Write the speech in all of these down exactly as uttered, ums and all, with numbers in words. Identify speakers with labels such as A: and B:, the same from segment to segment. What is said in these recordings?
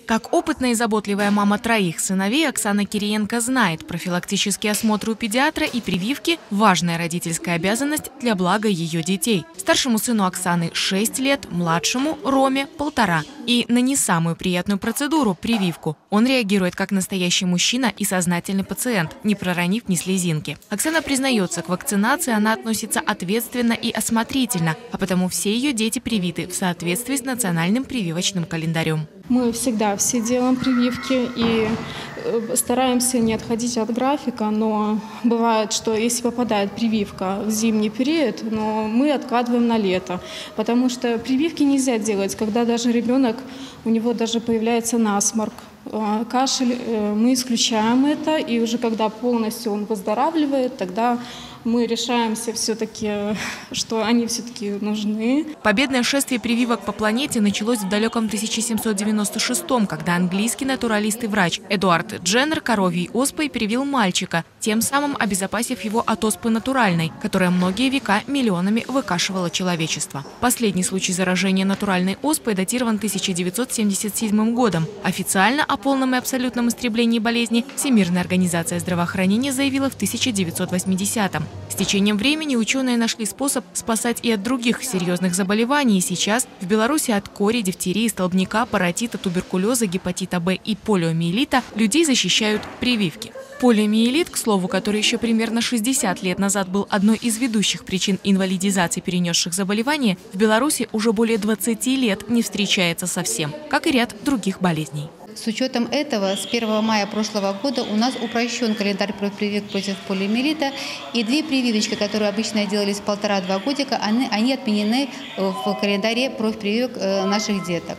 A: Как опытная и заботливая мама троих сыновей, Оксана Кириенко знает, профилактические осмотры у педиатра и прививки – важная родительская обязанность для блага ее детей. Старшему сыну Оксаны шесть лет, младшему Роме – полтора. И на не самую приятную процедуру – прививку. Он реагирует как настоящий мужчина и сознательный пациент, не проронив ни слезинки. Оксана признается, к вакцинации она относится ответственно и осмотрительно, а потому все ее дети привиты в соответствии с национальным прививочным календарем.
B: Мы всегда все делаем прививки и стараемся не отходить от графика, но бывает, что если попадает прививка в зимний период, но мы откладываем на лето, потому что прививки нельзя делать, когда даже ребенок, у него даже появляется насморк, кашель, мы исключаем это, и уже когда полностью он выздоравливает, тогда мы решаемся все-таки, что они все-таки нужны.
A: Победное шествие прививок по планете началось в далеком тысяча семьсот девяносто шестом, когда английский натуралист и врач Эдуард Дженнер коровьей оспой привил мальчика, тем самым обезопасив его от оспы натуральной, которая многие века миллионами выкашивала человечество. Последний случай заражения натуральной оспой датирован тысяча девятьсот семьдесят седьмым годом. Официально о полном и абсолютном истреблении болезни Всемирная организация здравоохранения заявила в тысяча девятьсот восьмидесятом. С течением времени ученые нашли способ спасать и от других серьезных заболеваний. И сейчас в Беларуси от кори, дифтерии, столбняка, паротита, туберкулеза, гепатита Б и полиомиелита людей защищают прививки. Полиомиелит, к слову, который еще примерно шестьдесят лет назад был одной из ведущих причин инвалидизации перенесших заболевания, в Беларуси уже более двадцати лет не встречается совсем, как и ряд других болезней.
C: С учетом этого, с первого мая прошлого года у нас упрощен календарь прививок против полиомиелита, и две прививочки, которые обычно делались полтора-два годика, они, они отменены в календаре прививок наших деток.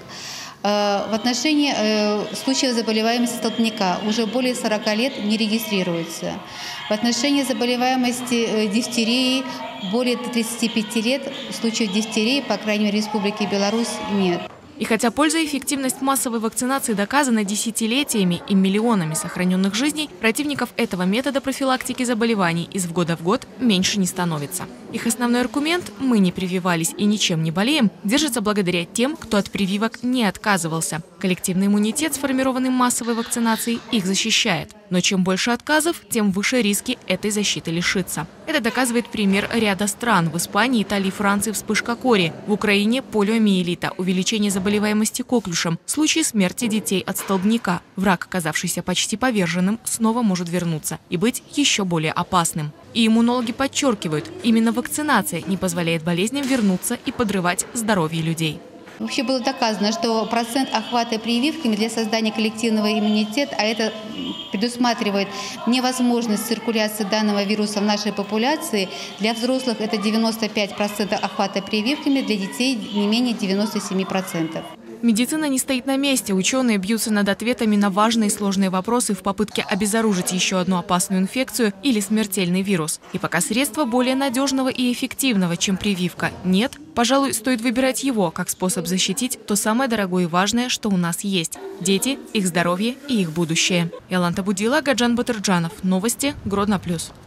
C: В отношении случаев заболеваемости столбняка уже более сорока лет не регистрируется. В отношении заболеваемости дифтерии более тридцати пяти лет случаев дифтерии, по крайней мере, в Республике Беларусь, нет.
A: И хотя польза и эффективность массовой вакцинации доказаны десятилетиями и миллионами сохраненных жизней, противников этого метода профилактики заболеваний из года в год меньше не становится. Их основной аргумент «мы не прививались и ничем не болеем» держится благодаря тем, кто от прививок не отказывался. Коллективный иммунитет, сформированный массовой вакцинацией, их защищает. Но чем больше отказов, тем выше риски этой защиты лишиться. Это доказывает пример ряда стран. В Испании, Италии, Франции вспышка кори, в Украине полиомиелита, увеличение заболеваемости коклюшем, случаи смерти детей от столбняка. Враг, оказавшийся почти поверженным, снова может вернуться и быть еще более опасным. И иммунологи подчеркивают, именно вакцинация не позволяет болезням вернуться и подрывать здоровье людей.
C: Вообще было доказано, что процент охвата прививками для создания коллективного иммунитета, а это предусматривает невозможность циркуляции данного вируса в нашей популяции, для взрослых это девяносто пять процентов охвата прививками, для детей не менее девяноста семи процентов.
A: Медицина не стоит на месте. Ученые бьются над ответами на важные и сложные вопросы в попытке обезоружить еще одну опасную инфекцию или смертельный вирус. И пока средства более надежного и эффективного, чем прививка, нет, пожалуй, стоит выбирать его как способ защитить то самое дорогое и важное, что у нас есть – дети, их здоровье и их будущее. Яланта Будила, Гаджан Батырджанов. Новости. Гродно плюс.